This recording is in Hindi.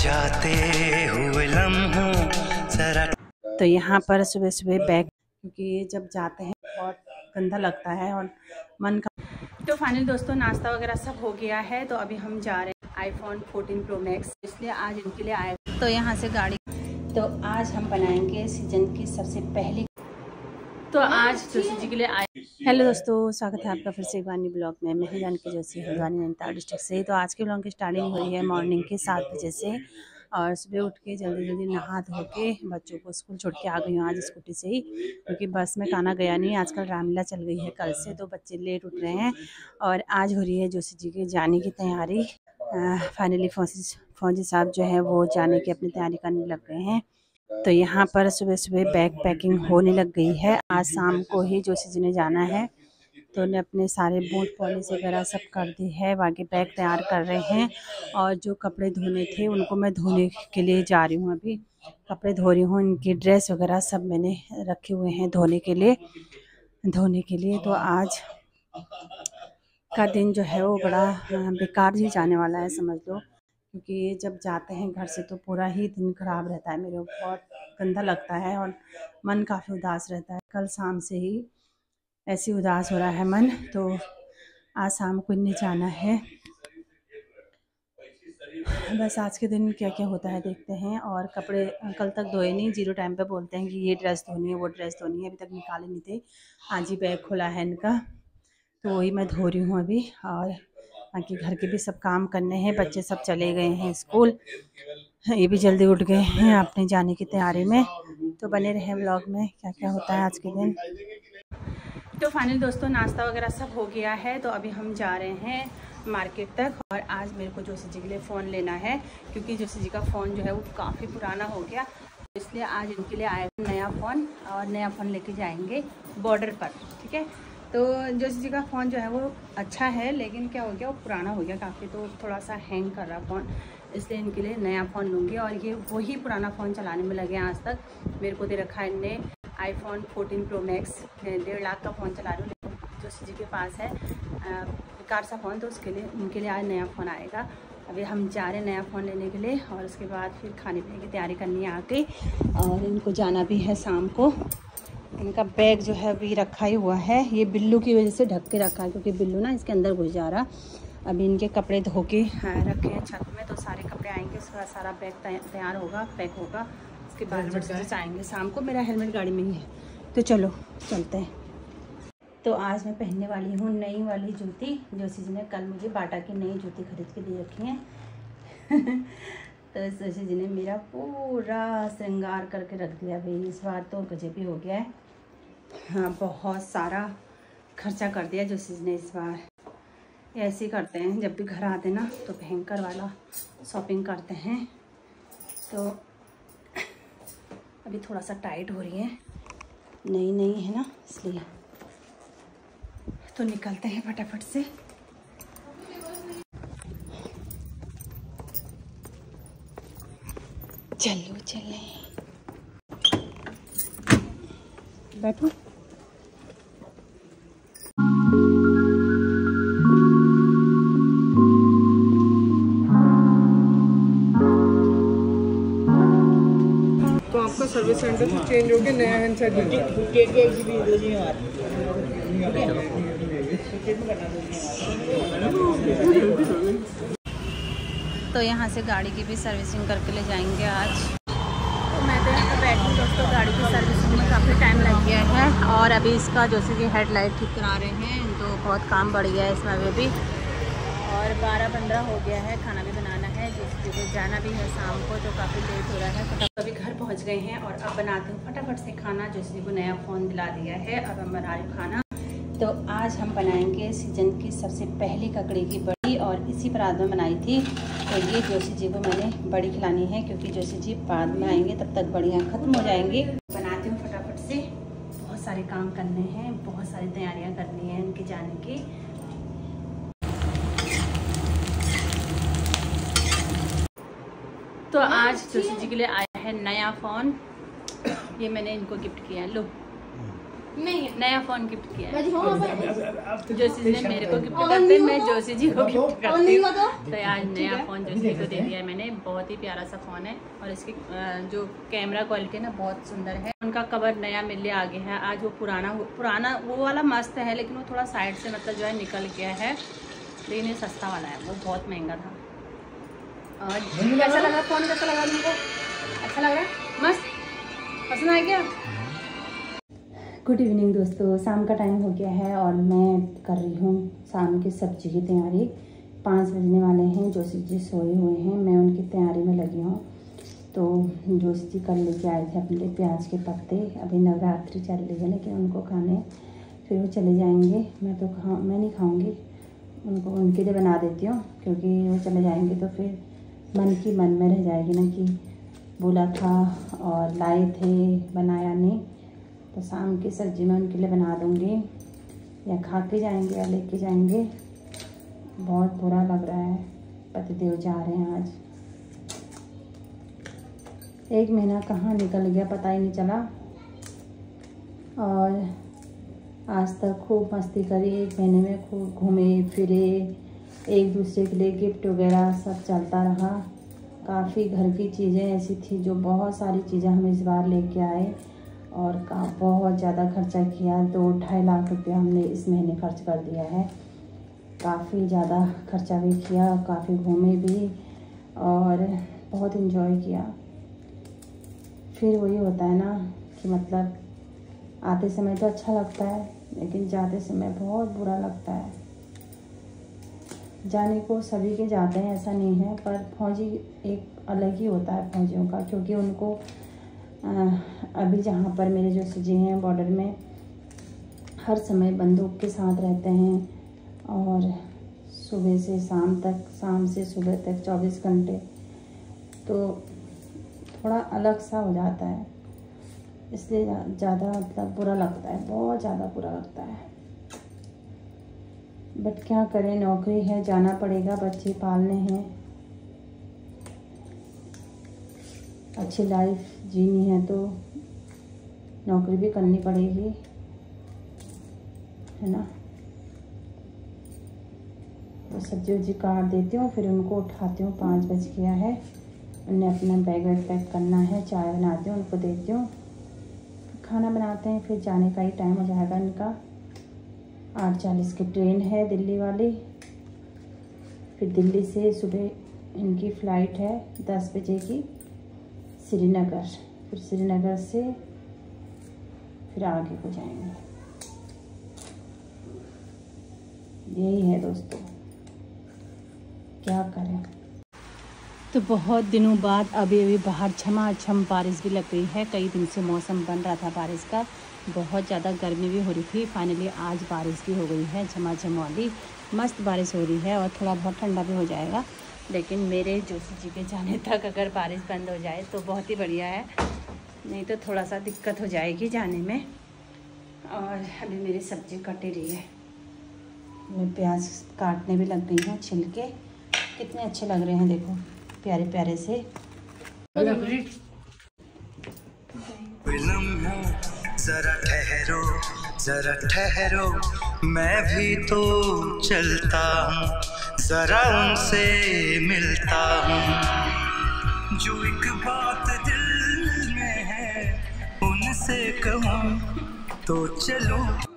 जाते हुए लम्हों जरा। तो यहाँ पर सुबह सुबह बैग, क्योंकि जब जाते हैं बहुत गंदा लगता है और मन का। तो फाइनली दोस्तों नाश्ता वगैरह सब हो गया है। तो अभी हम जा रहे हैं iPhone 14 Pro Max, इसलिए आज इनके लिए आए। तो यहाँ से गाड़ी, तो आज हम बनाएंगे सीजन की सबसे पहली, तो आज जोशी जी के लिए आए। हेलो दोस्तों, स्वागत है आपका फिर से एक बार नई ब्लॉग में। मैं हूं जानकी जोशी, हल्द्वानी नैनीताल डिस्ट्रिक्ट से। तो आज के ब्लॉग की स्टार्टिंग हुई है मॉर्निंग के 7 बजे से, और सुबह उठ के जल्दी जल्दी नहा धो के बच्चों को स्कूल छोड़ के आ गई हूँ आज स्कूटी से ही, क्योंकि बस में काना गया नहीं। आजकल रामलीला चल गई है कल से, तो बच्चे लेट उठ रहे हैं और आज हो रही है जोशी जी के जाने की तैयारी। फाइनली फौजी साहब जो है वो जाने की अपनी तैयारी करने लग गए हैं। तो यहाँ पर सुबह सुबह बैग पैकिंग होने लग गई है। आज शाम को ही जोशी जी ने जाना है, तो उन्हें अपने सारे बूट पॉलिश वगैरह सब कर दी है। बाकी बैग तैयार कर रहे हैं, और जो कपड़े धोने थे उनको मैं धोने के लिए जा रही हूँ। अभी कपड़े धो रही हूँ, इनकी ड्रेस वगैरह सब मैंने रखे हुए हैं धोने के लिए। तो आज का दिन जो है वो बड़ा बेकार ही जाने वाला है, समझ लो, क्योंकि जब जाते हैं घर से तो पूरा ही दिन ख़राब रहता है। मेरे को बहुत गंदा लगता है और मन काफ़ी उदास रहता है। कल शाम से ही ऐसी उदास हो रहा है मन, तो आज शाम को नहीं जाना है। बस आज के दिन क्या क्या होता है देखते हैं। और कपड़े कल तक धोए नहीं, 0 टाइम पे बोलते हैं कि ये ड्रेस धोनी है वो ड्रेस धोनी है, अभी तक निकाले नहीं थे। आज ही बैग खुला है इनका, तो वही मैं धो रही हूँ अभी। और बाकी घर के भी सब काम करने हैं, बच्चे सब चले गए हैं स्कूल, ये भी जल्दी उठ गए हैं अपने जाने की तैयारी में। तो बने रहे व्लॉग में, क्या क्या होता है आज के दिन। तो फाइनली दोस्तों नाश्ता वगैरह सब हो गया है। तो अभी हम जा रहे हैं मार्केट तक, और आज मेरे को जोशी जी के लिए फ़ोन लेना है, क्योंकि जोशी जी का फ़ोन जो है वो काफ़ी पुराना हो गया, इसलिए आज इनके लिए आएगा नया फ़ोन, और नया फ़ोन लेके जाएंगे बॉर्डर पर, ठीक है। तो जोशी जी का फ़ोन जो है वो अच्छा है, लेकिन क्या हो गया वो पुराना हो गया काफ़ी, तो थोड़ा सा हैंग कर रहा फ़ोन, इसलिए इनके लिए नया फ़ोन लूँगी। और ये वही पुराना फ़ोन चलाने में लगे आज तक। मेरे को दे रखा है इनने iPhone 14 Pro Max, 1.5 लाख का फ़ोन चला रही हूँ, लेकिन जोशी जी के पास है बेकार सा फ़ोन, तो उसके लिए उनके लिए आज नया फ़ोन आएगा। अभी हम जा रहे हैं नया फ़ोन लेने के लिए, और उसके बाद फिर खाने पीने की तैयारी करनी है आके, और इनको जाना भी है शाम को। इनका बैग जो है अभी रखा ही हुआ है, ये बिल्लू की वजह से ढक के रखा है, क्योंकि बिल्लू ना इसके अंदर घुस जा रहा। अभी इनके कपड़े धो के रखे हैं छत में, तो सारे कपड़े आएंगे, उसके बाद सारा बैग तैयार होगा, पैक होगा, उसके बाद जब आएंगे शाम को। मेरा हेलमेट गाड़ी में ही है, तो चलो चलते हैं। तो आज मैं पहनने वाली हूँ नई वाली जूती। जोशी जी ने कल मुझे बाटा की नई जूती खरीद के दे रखी है। तो जोशी जी ने मेरा पूरा श्रृंगार करके रख दिया भाई, इस बार तो गजब ही हो गया है। हाँ, बहुत सारा खर्चा कर दिया जोशी जी ने इस बार। ऐसे ही करते हैं जब भी घर आते ना, तो भयंकर वाला शॉपिंग करते हैं। तो अभी थोड़ा सा टाइट हो रही है, नई है ना, इसलिए। तो निकलते हैं फटाफट से। चलो चले, बैठो। तो आपका सर्विस सेंटर से चेंज होकर नया हैंडसेट मिलता है। तो यहाँ से गाड़ी की भी सर्विसिंग करके ले जाएंगे आज। तो मैं तो यहाँ पर बैठी दोस्तों, गाड़ी की सर्विसिंग में काफ़ी टाइम लग गया है, और अभी इसका जोशी जी हेडलाइट ठीक करा रहे हैं, तो बहुत काम बढ़ गया है इसमें अभी। और 12-15 हो गया है, खाना भी बनाना है, जोशी जी को जाना भी है शाम को, तो काफ़ी लेट हो रहा है। तो अभी घर पहुँच गए हैं, और अब बनाते हूँ फटाफट से खाना। जोशी जी को नया फ़ोन दिला दिया है, अब हम बना रहे हैं खाना। तो आज हम बनाएंगे सीजन की सबसे पहली ककड़ी की बड़ी, और इसी परात में बनाई थी। तो ये जोशी जी को मैंने बड़ी खिलानी है, क्योंकि जोशी जी बाद में आएंगे, तब तक बड़ियाँ ख़त्म हो जाएंगी। बनाती हूँ फटाफट से, बहुत सारे काम करने हैं, बहुत सारी तैयारियाँ करनी है इनके जाने की। तो आज जोशी जी के लिए आया है नया फ़ोन, ये मैंने इनको गिफ्ट किया है। लो नहीं, नया फ़ोन गिफ्ट किया है जोशी ने मेरे को गिफ्ट करते, मैं जोशी जी को गिफ्ट करती हूँ। तो आज नया फ़ोन जोशी को दे दिया है मैंने। बहुत ही प्यारा सा फ़ोन है और इसकी जो कैमरा क्वालिटी है ना बहुत सुंदर है। उनका कवर नया मिलने आ गया है। आज वो पुराना वो वाला मस्त है, लेकिन वो थोड़ा साइड से मतलब जो है निकल गया है, लेकिन ये सस्ता वाला है, वो बहुत महंगा था। और कैसा लगा फ़ोन, कैसा लगा तुमको? अच्छा लग रहा है, मस्त पसंद आ गया। गुड इवनिंग दोस्तों, शाम का टाइम हो गया है और मैं कर रही हूँ शाम की सब्जी की तैयारी। 5 बजने वाले हैं, जोशी जी सोए हुए हैं, मैं उनकी तैयारी में लगी हूँ। तो जोशी जी कल लेके आए थे अपने लिए प्याज के पत्ते। अभी नवरात्रि चल रही है, लेकिन उनको खाने फिर वो चले जाएंगे। मैं नहीं खाऊँगी, उनको उनके लिए बना देती हूँ, क्योंकि वो चले जाएंगे तो फिर मन में रह जाएगी ना कि बोला था और लाए थे, बनाया नहीं। तो शाम की सब्ज़ी मैं उनके लिए बना दूँगी, या खा के जाएंगे या लेके जाएंगे। बहुत बुरा लग रहा है, पतिदेव जा रहे हैं आज। 1 महीना कहाँ निकल गया पता ही नहीं चला। और आज तक खूब मस्ती करी, 1 महीने में खूब घूमे फिरे, एक दूसरे के लिए गिफ्ट वगैरह सब चलता रहा। काफ़ी घर की चीज़ें ऐसी थी जो बहुत सारी चीज़ें हम इस बार लेके आए और बहुत ज़्यादा खर्चा किया। 2-2.5 लाख रुपया हमने इस महीने खर्च कर दिया है। काफ़ी ज़्यादा खर्चा भी किया, काफ़ी घूमे भी और बहुत इन्जॉय किया। फिर वही होता है ना कि मतलब आते समय तो अच्छा लगता है, लेकिन जाते समय बहुत बुरा लगता है। जाने को सभी के जाते हैं, ऐसा नहीं है, पर फौजी एक अलग ही होता है फौजियों का, क्योंकि उनको अभी जहाँ पर मेरे जो सजी हैं बॉर्डर में, हर समय बंदूक के साथ रहते हैं और सुबह से शाम तक, शाम से सुबह तक 24 घंटे। तो थोड़ा अलग सा हो जाता है, इसलिए ज़्यादा मतलब बुरा लगता है, बहुत ज़्यादा बुरा लगता है। बट क्या करें, नौकरी है, जाना पड़ेगा, बच्चे पालने हैं, अच्छी लाइफ जीनी है तो नौकरी भी करनी पड़ेगी, है ना। तो सब्जी काट देती हूँ, फिर उनको उठाती हूँ। 5 बज गया है, उन्हें अपना बैग वैग पैक करना है, चाय बनाती हूँ, उनको देती हूँ, खाना बनाते हैं, फिर जाने का ही टाइम हो जाएगा इनका। 8:40 की ट्रेन है दिल्ली वाली, फिर दिल्ली से सुबह इनकी फ़्लाइट है 10 बजे की श्रीनगर, फिर श्रीनगर से फिर आगे को जाएंगे। यही है दोस्तों, क्या करें। तो बहुत दिनों बाद अभी बाहर झमाझम बारिश भी लग गई है। कई दिन से मौसम बन रहा था बारिश का, बहुत ज़्यादा गर्मी भी हो रही थी। फाइनली आज बारिश भी हो गई है, झमाझम वाली मस्त बारिश हो रही है और थोड़ा बहुत ठंडा भी हो जाएगा। लेकिन मेरे जोशी जी के जाने तक अगर बारिश बंद हो जाए तो बहुत ही बढ़िया है, नहीं तो थोड़ा सा दिक्कत हो जाएगी जाने में। और अभी मेरी सब्ज़ी कट ही रही है, मैं प्याज काटने भी लग गई हूँ। छिलके कितने अच्छे लग रहे हैं, देखो प्यारे प्यारे से। जरा ठहरो, जरा ठहरो, मैं भी तो चलता हूँ, जरा उनसे मिलता हूँ। जो एक बात दिल में है उनसे कहूँ तो चलो।